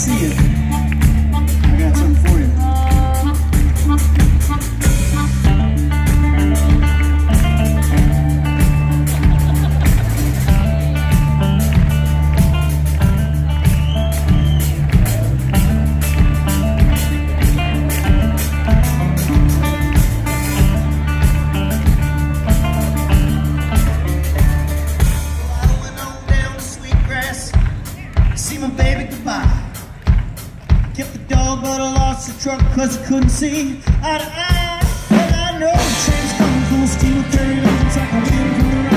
see you. I got something for you. See my baby goodbye. Kept the dog, but I lost the truck cause I couldn't see eye to eye. And I know the train's coming full steam, carrying on like a wind from the right.